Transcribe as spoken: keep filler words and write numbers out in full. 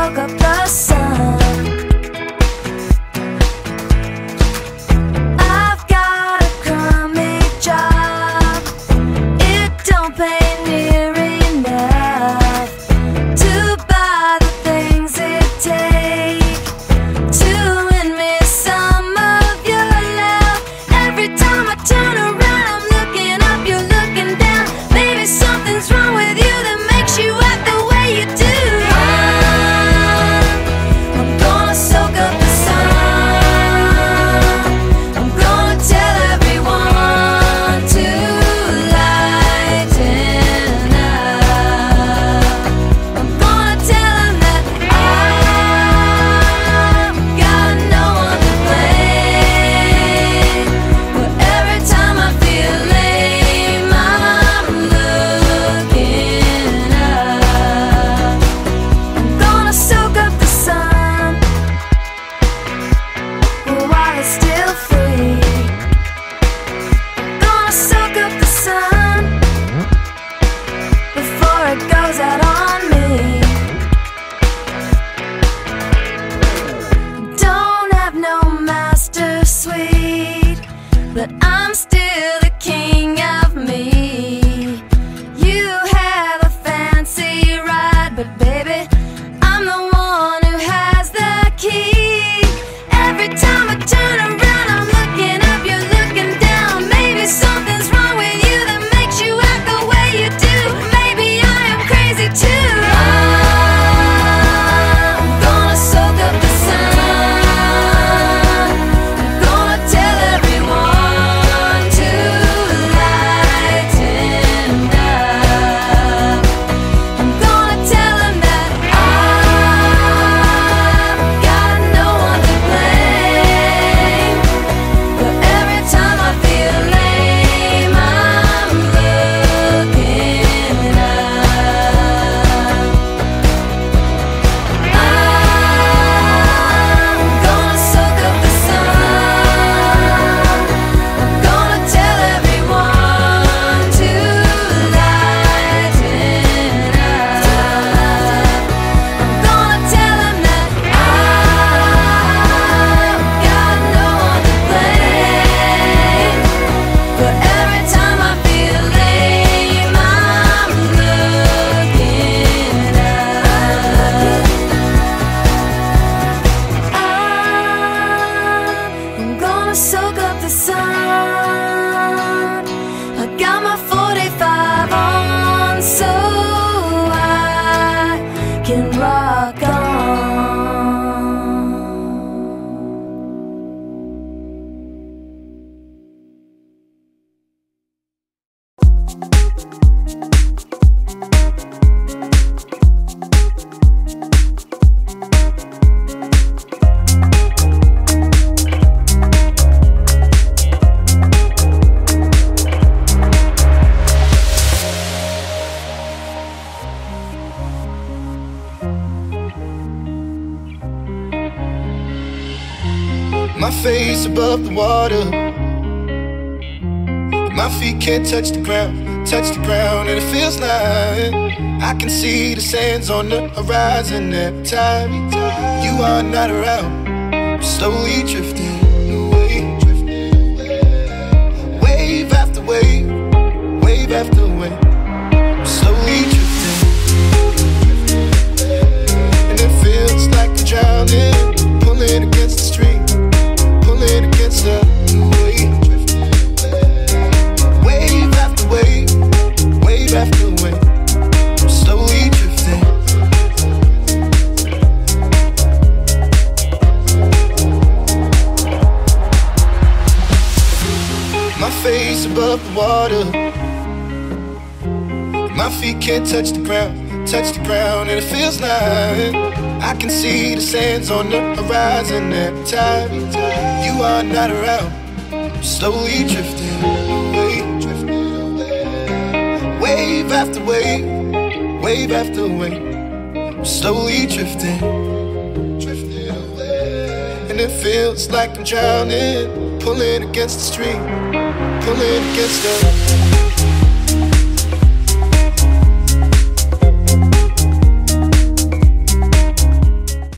soak up the sun. I've got a crummy job. It don't pay near enough to buy the things it takes to win me some of your love. Every time I turn around, I'm looking up, you're looking down. Maybe something's wrong with you that makes you act the way you do. I'm gonna soak up the sun. I'm gonna tell everyone to lighten up. I'm gonna tell them that I've got no one to blame. But every time I feel lame, I'm looking up. I'm gonna soak up the sun while it's still free. I'm gonna soak up the sun before it goes out on me. Don't have no master suite, but I'm still the king of me. You have a fancy ride, but baby, I'm the one who has the key. Every time I turn around, I'm looking up, you're looking down. Maybe something's wrong with you that makes you act the way you do. Maybe I am crazy too. I'm gonna soak up the sun. I'm gonna tell everyone to lighten up. I'm gonna tell them that I've got no one to blame. But every time I feel lame, I'm looking up. I'm gonna soak up the sun. I'm gonna tell everyone to lighten up. I'm gonna tell them that I've got no one to blame. But every time I feel lame, I'm looking up. I'm gonna soak up the sun. I got my forty-five on so I can rock on. My face above the water, my feet can't touch the ground, touch the ground, and it feels like I can see the sands on the horizon every time you are not around. I'm slowly drifting away, wave after wave, wave after wave. I'm slowly drifting, and it feels like I'm drowning, pulling against the stream, pulling against the wave. Wave after wave, wave after wave. I'm slowly drifting. My face above the water, my feet can't touch the ground, touch the ground, and it feels like I can see the sands on the horizon every time you are not around. I'm slowly drifting away, wave after wave, wave after wave. I'm slowly drifting, and it feels like I'm drowning, pulling against the stream, pulling against the